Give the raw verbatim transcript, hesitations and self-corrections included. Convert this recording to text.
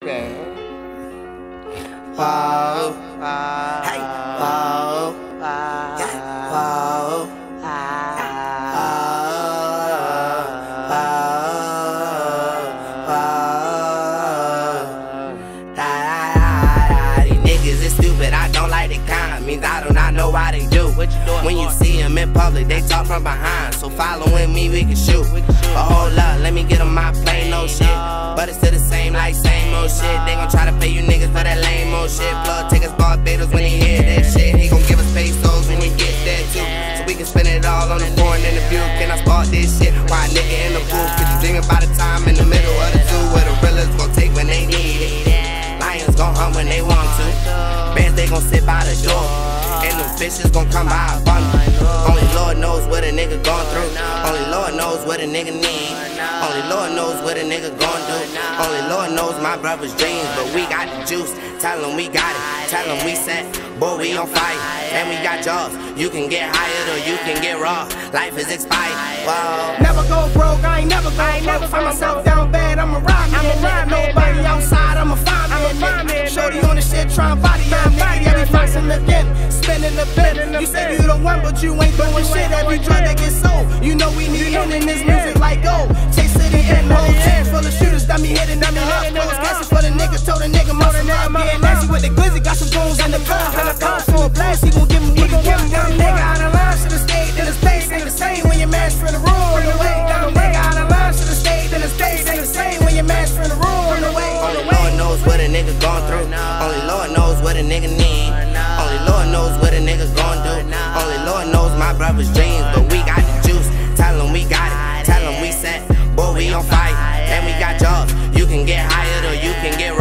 Okay. Whoa, hey, whoa, yeah, whoa, these niggas is stupid, I don't like the kind. Means I do not know why they do. When you see them in public, they talk from behind. So following me, we can shoot. But hold up, let me get on my plane, no shit. But it's still the same, like same old shit. They gon' try to pay you niggas for that lame old shit. Plug tickets, Barbados when he hear that shit. He gon' give us pesos when he get that too. So we can spend it all on the foreign interview. Can I start this shit? Why nigga in the booth? Cause you dreaming about the time in the middle of the zoo, where the realers gon' take when they need it. Lions gon' hunt when they want to. Bands, they gon' sit by the door. And them fishes gon' come by a bundle. Only Lord knows what a nigga gone through. Only Lord knows what a nigga need. Only Lord knows what a nigga gon' do. Only Lord knows my brother's dreams. But we got the juice. Tell him we got it. Tell him we set. Boy, we on fire. And we got jobs. You can get hired or you can get raw. Life is expired. Whoa. Never go broke. I ain't never go broke. Find myself down bad. I'ma ride me. I'ma ride nobody outside. I'ma find me. Shorty on the shit trying body. Yeah, nigga. Yeah, we flexing again. Spinning the bit. You say you the one, but you ain't doing shit. Every drug that gets sold, you know we need in in this music like gold. Chase City and whole team full of shooters. Dummy hitting, dummy house clothes. Casting for the nigga, told the nigga most of them. Getting nasty with the glizzy, got some goons in the car. And I come for a blast, he gon' give me what he give me. Nigga out of line, should've stayed in the space. Ain't the same when you match for the room on the way. Nigga out of line, should've stayed in the space. Ain't the same when you match for the room on the way. Only Lord knows what a nigga gone through. Only Lord knows what a nigga need. Only Lord knows what a nigga gon' do. Only Lord knows my brother's dreams. But we got the juice. Tell him we got it. Tell him we set. Boy, we on fire. And we got jobs. You can get hired or you can get